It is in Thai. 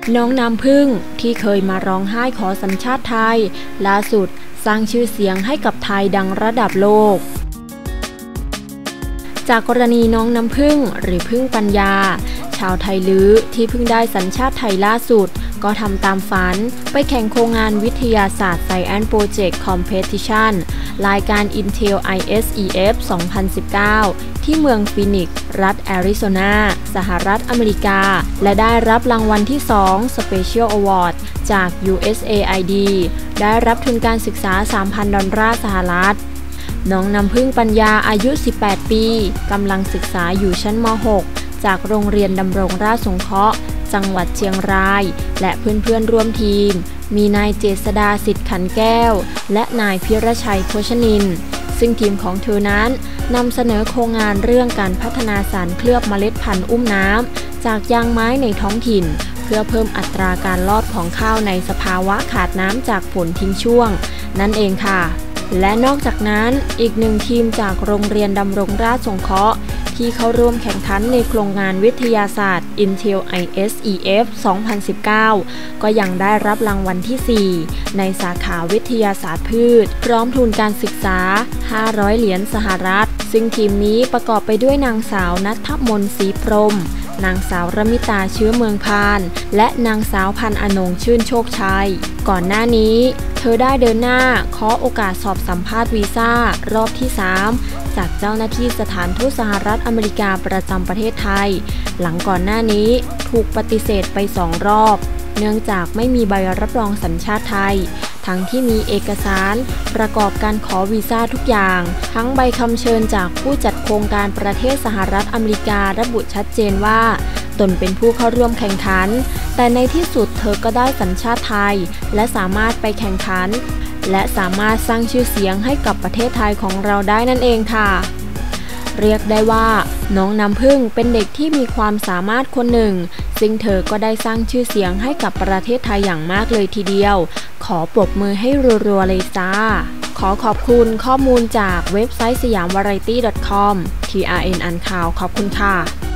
น้องน้ำพึ่งที่เคยมาร้องไห้ขอสัญชาติไทยล่าสุดสร้างชื่อเสียงให้กับไทยดังระดับโลกจากกรณีน้องน้ำพึ่งหรือพึ่งปัญญาชาวไทยลื้อที่เพิ่งได้สัญชาติไทยล่าสุดก็ทำตามฝันไปแข่งโครงงานวิทยาศาสตร์ Science Project Competition รายการ Intel ISEF 2019 ที่เมืองฟีนิกซ์รัฐแอริโซนาสหรัฐอเมริกาและได้รับรางวัลที่ 2 Special Award จาก USAID ได้รับทุนการศึกษา $3,000 สหรัฐน้องน้ำพึ่งปัญญาอายุ 18 ปีกำลังศึกษาอยู่ชั้นม .6 จากโรงเรียนดำรงราชสงเคราะห์จังหวัดเชียงรายและเพื่อนๆร่วมทีมมีนายเจษดาสิทธิ์ขันแก้วและนายพิรชัยโภชนินทร์ซึ่งทีมของเธอนั้นนำเสนอโครงงานเรื่องการพัฒนาสารเคลือบเมล็ดพันธุ์อุ้มน้ำจากยางไม้ในท้องถิ่นเพื่อเพิ่มอัตราการรอดของข้าวในสภาวะขาดน้ำจากฝนทิ้งช่วงนั่นเองค่ะและนอกจากนั้นอีกหนึ่งทีมจากโรงเรียนดำรงราชสงเคราะห์ที่เข้าร่วมแข่งขันในโครงงานวิทยาศาสตร์ Intel ISEF 2019 ก็ยังได้รับรางวัลที่ 4 ในสาขาวิทยาศาสตร์พืชพร้อมทุนการศึกษา 500 เหรียญสหรัฐซึ่งทีมนี้ประกอบไปด้วยนางสาวณัฐมนต์ศรีพรหมนางสาวรมิตาเชื้อเมืองพานและนางสาวพันอนงชื่นโชคชัยก่อนหน้านี้เธอได้เดินหน้าขอโอกาสสอบสัมภาษณ์วีซ่ารอบที่ 3 จากเจ้าหน้าที่สถานทูตสหรัฐอเมริกาประจำประเทศไทยหลังก่อนหน้านี้ถูกปฏิเสธไป 2 รอบเนื่องจากไม่มีใบรับรองสัญชาติไทยทั้งที่มีเอกสารประกอบการขอวีซ่าทุกอย่างทั้งใบคำเชิญจากผู้จัดโครงการประเทศสหรัฐอเมริการะบุชัดเจนว่าตนเป็นผู้เข้าร่วมแข่งขันแต่ในที่สุดเธอก็ได้สัญชาติไทยและสามารถไปแข่งขันและสามารถสร้างชื่อเสียงให้กับประเทศไทยของเราได้นั่นเองค่ะเรียกได้ว่าน้องน้ำพึ่งเป็นเด็กที่มีความสามารถคนหนึ่งซึ่งเธอก็ได้สร้างชื่อเสียงให้กับประเทศไทยอย่างมากเลยทีเดียวขอปรบมือให้รัวๆเลยจ้าขอขอบคุณข้อมูลจากเว็บไซต์สยามวาไรตี้ .com TRN อ่านข่าวขอบคุณค่ะ